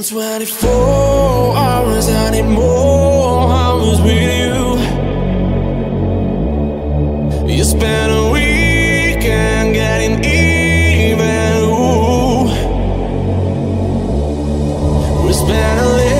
24 hours, I need more hours with you. You spent a weekend getting even, ooh. We spent a